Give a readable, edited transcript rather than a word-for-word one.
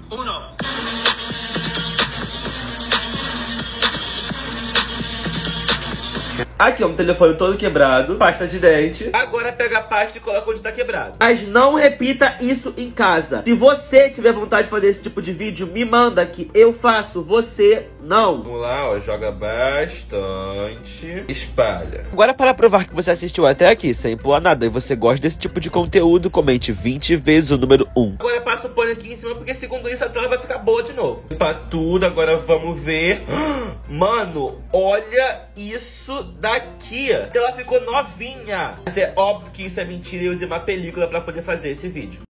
Uno. Aqui, ó, um telefone todo quebrado, pasta de dente. Agora pega a pasta e coloca onde tá quebrado. Mas não repita isso em casa. Se você tiver vontade de fazer esse tipo de vídeo, me manda que eu faço, você não. Vamos lá, ó, joga bastante, espalha. Agora, para provar que você assistiu até aqui sem pular nada e você gosta desse tipo de conteúdo, comente 20 vezes o número 1. Agora passa o pano aqui em cima, porque segundo isso a tela vai ficar boa de novo. Limpa tudo, agora vamos ver. Mano, olha isso daqui. Ela ficou novinha. Mas é óbvio que isso é mentira e eu usei uma película pra poder fazer esse vídeo.